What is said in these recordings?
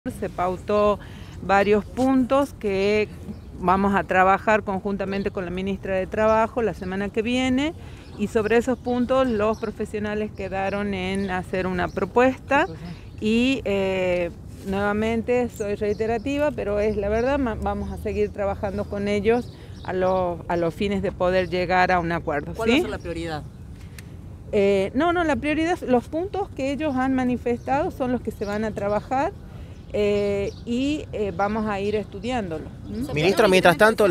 Se pautó varios puntos que vamos a trabajar conjuntamente con la ministra de Trabajo la semana que viene, y sobre esos puntos los profesionales quedaron en hacer una propuesta y nuevamente soy reiterativa, pero es la verdad, vamos a seguir trabajando con ellos a los fines de poder llegar a un acuerdo. ¿Cuál va a ser la prioridad? La prioridad, los puntos que ellos han manifestado son los que se van a trabajar. Vamos a ir estudiándolo. Ministra, mientras tanto,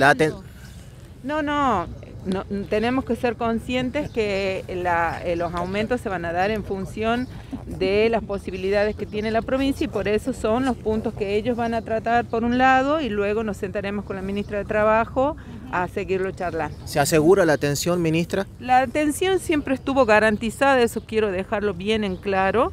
tenemos que ser conscientes que los aumentos se van a dar en función de las posibilidades que tiene la provincia, y por eso son los puntos que ellos van a tratar por un lado, y luego nos sentaremos con la ministra de Trabajo a seguirlo charlando. ¿Se asegura la atención, ministra? La atención siempre estuvo garantizada, eso quiero dejarlo bien en claro.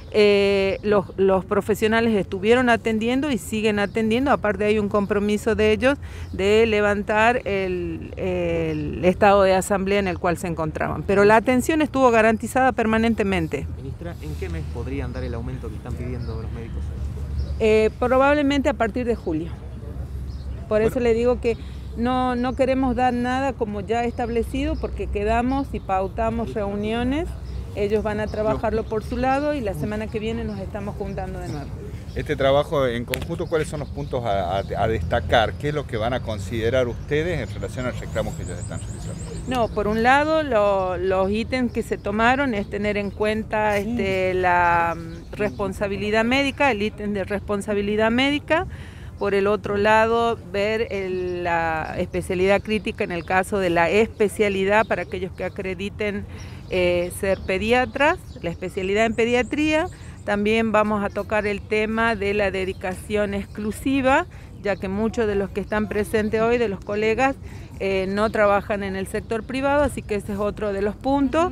Los profesionales estuvieron atendiendo y siguen atendiendo. Aparte hay un compromiso de ellos de levantar el estado de asamblea en el cual se encontraban, pero la atención estuvo garantizada permanentemente. Ministra, ¿en qué mes podrían dar el aumento que están pidiendo los médicos? Probablemente a partir de julio. Por eso le digo que no queremos dar nada como ya establecido, porque quedamos y pautamos reuniones. Ellos van a trabajarlo por su lado y la semana que viene nos estamos juntando de nuevo. Este trabajo en conjunto, ¿cuáles son los puntos a destacar? ¿Qué es lo que van a considerar ustedes en relación al reclamo que ellos están realizando? No, por un lado, los ítems que se tomaron es tener en cuenta la responsabilidad médica, el ítem de responsabilidad médica. Por el otro lado, ver la especialidad crítica en el caso de la especialidad para aquellos que acrediten ser pediatras, la especialidad en pediatría. También vamos a tocar el tema de la dedicación exclusiva, ya que muchos de los que están presentes hoy, de los colegas, no trabajan en el sector privado, así que ese es otro de los puntos.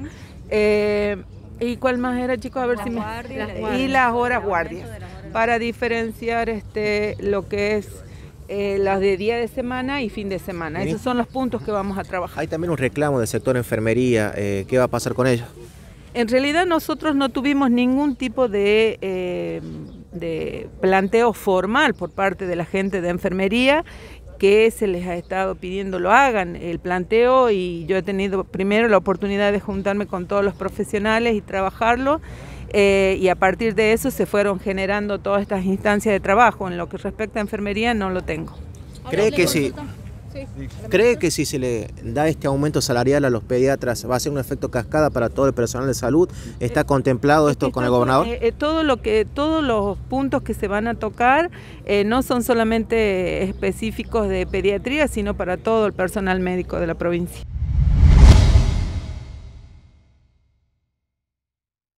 ¿Y cuál más era, chicos? A ver si y las horas guardias, para diferenciar lo que es las de día de semana y fin de semana. Esos son los puntos que vamos a trabajar. Hay también un reclamo del sector enfermería. ¿Qué va a pasar con ellos? En realidad nosotros no tuvimos ningún tipo de planteo formal por parte de la gente de enfermería, que se les ha estado pidiendo lo hagan, el planteo, y yo he tenido primero la oportunidad de juntarme con todos los profesionales y trabajarlo, y a partir de eso se fueron generando todas estas instancias de trabajo. En lo que respecta a enfermería no lo tengo. ¿Cree que si se le da este aumento salarial a los pediatras va a ser un efecto cascada para todo el personal de salud? ¿Está contemplado esto con el gobernador? Todos los puntos que se van a tocar no son solamente específicos de pediatría, sino para todo el personal médico de la provincia.